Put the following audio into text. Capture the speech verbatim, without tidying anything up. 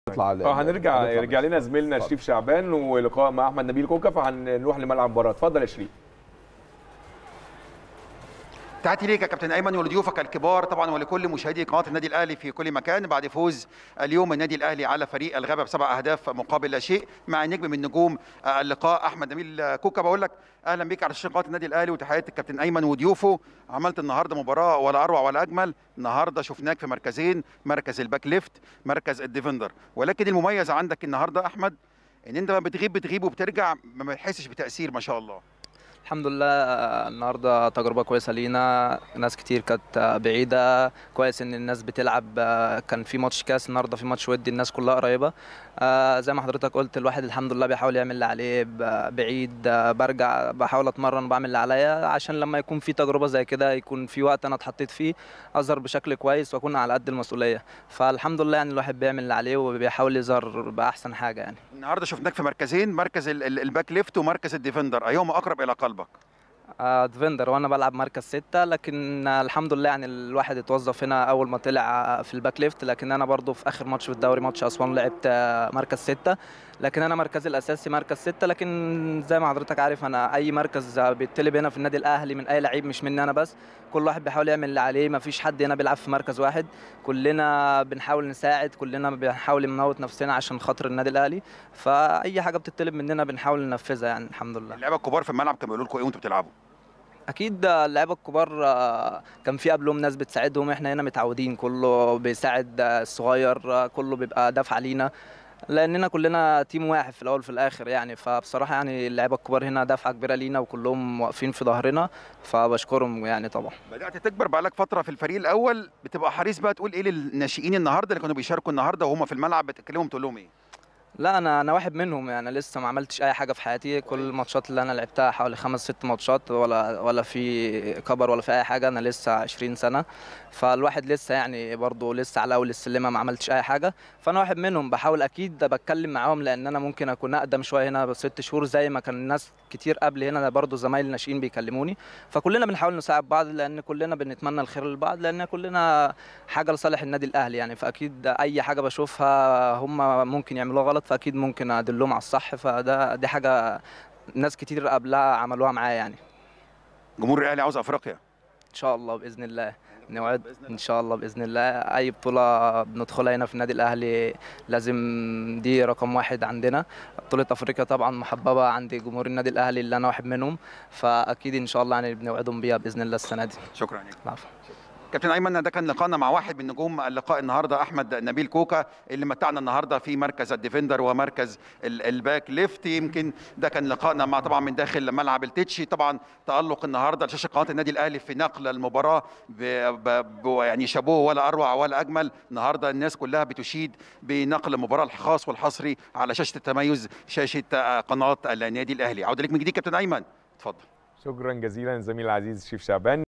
نطلع اه هنرجع يرجع لنا زميلنا شريف شعبان ولقاء مع احمد نبيل كوكا، فهنروح لملعب المباراه. اتفضل يا شريف. تحياتي ليك يا كابتن ايمن ولضيوفك الكبار طبعا ولكل مشاهدي قناه النادي الاهلي في كل مكان. بعد فوز اليوم النادي الاهلي على فريق الغابه بسبع اهداف مقابل لا شيء مع نجم من نجوم اللقاء احمد نبيل كوكا، بقول لك اهلا بيك على شاشه قناه النادي الاهلي وتحياتي الكابتن ايمن وضيوفه. عملت النهارده مباراه ولا اروع ولا اجمل. النهارده شفناك في مركزين، مركز الباك ليفت، مركز الديفندر، ولكن المميز عندك النهارده احمد ان انت ما بتغيب بتغيب وبترجع ما بتحسش بتاثير ما شاء الله. الحمد لله النهارده تجربه كويسه لينا، ناس كتير كانت بعيده، كويس ان الناس بتلعب. كان في ماتش كاس النهارده، في ماتش ودي، الناس كلها قريبه. زي ما حضرتك قلت الواحد الحمد لله بيحاول يعمل اللي عليه، بعيد برجع بحاول اتمرن وبعمل اللي عليا عشان لما يكون في تجربه زي كده يكون في وقت انا اتحطيت فيه اظهر بشكل كويس واكون على قد المسؤوليه. فالحمد لله يعني الواحد بيعمل اللي عليه وبيحاول يظهر باحسن حاجه. يعني النهارده شفناك في مركزين، مركز الباك ليفت ومركز الديفندر، ايهما اقرب الى قلبك؟ ديفندر وانا بلعب مركز ستة، لكن الحمد لله يعني الواحد اتوظف هنا اول ما طلع في الباك ليفت، لكن انا برضو في اخر ماتش في الدوري ماتش اسوان لعبت مركز ستة، لكن انا مركزي الاساسي مركز ستة. لكن زي ما حضرتك عارف انا اي مركز بيتطلب هنا في النادي الاهلي من اي لعيب، مش مني انا بس، كل واحد بيحاول يعمل اللي عليه، ما فيش حد هنا بيلعب في مركز واحد، كلنا بنحاول نساعد، كلنا بنحاول نموت نفسنا عشان خاطر النادي الاهلي، فاي حاجه بتطلب مننا بنحاول ننفذها يعني الحمد لله. اللعيبه الكبار في الملعب كانوا بيقولوا لكم ايه وانتوا بتلعبوا؟ اكيد اللعيبه الكبار كان في قبلهم ناس بتساعدهم، احنا هنا متعودين كله بيساعد الصغير، كله بيبقى دافع لينا لاننا كلنا تيم واحد في الاول في الاخر يعني. فبصراحه يعني اللعيبه الكبار هنا دافعه كبيره لينا وكلهم واقفين في ظهرنا، فبشكرهم يعني. طبعا بدات تكبر بقالك فتره في الفريق الاول، بتبقى حريص بقى تقول ايه للناشئين النهارده اللي كانوا بيشاركوا النهارده وهم في الملعب، بتكلمهم تقول لهم ايه؟ لا انا انا واحد منهم يعني، لسه ما عملتش اي حاجه في حياتي، كل الماتشات اللي انا لعبتها حوالي خمس ست ماتشات، ولا ولا في كبر ولا في اي حاجه، انا لسه عشرين سنه، فالواحد لسه يعني برضه لسه على اول السلمه ما عملتش اي حاجه، فانا واحد منهم بحاول اكيد بتكلم معاهم لان انا ممكن اكون اقدم شويه هنا بست شهور زي ما كان ناس كتير قبل هنا برضه زمايل ناشئين بيكلموني، فكلنا بنحاول نساعد بعض لان كلنا بنتمنى الخير لبعض، لان كلنا حاجه لصالح النادي الاهلي يعني. فاكيد اي حاجه بشوفها هم ممكن يعملوها غلط فاكيد ممكن ادلهم على الصح، فده دي حاجه ناس كتير قبلها عملوها معايا يعني. جمهور الاهلي عاوز افريقيا ان شاء الله باذن الله، نوعد ان شاء الله باذن الله. اي بطوله بندخلها هنا في النادي الاهلي لازم دي رقم واحد عندنا. بطوله افريقيا طبعا محببه عند جمهور النادي الاهلي اللي انا واحد منهم، فاكيد ان شاء الله يعني بنوعدهم بيها باذن الله السنه دي. شكرا لك. العفو. كابتن ايمن، ده كان لقاءنا مع واحد من نجوم اللقاء النهارده احمد نبيل كوكا اللي متعنا النهارده في مركز الديفندر ومركز الباك ليفت. يمكن ده كان لقاءنا مع طبعا من داخل ملعب التتش. طبعا تالق النهارده لشاشه قناه النادي الاهلي في نقل المباراه ب ب يعني شابوه ولا اروع ولا اجمل. النهارده الناس كلها بتشيد بنقل المباراه الخاص والحصري على شاشه التميز، شاشه قناه النادي الاهلي. عوده لك من جديد كابتن ايمن، اتفضل. شكرا جزيلا زميلي العزيز شريف شعبان.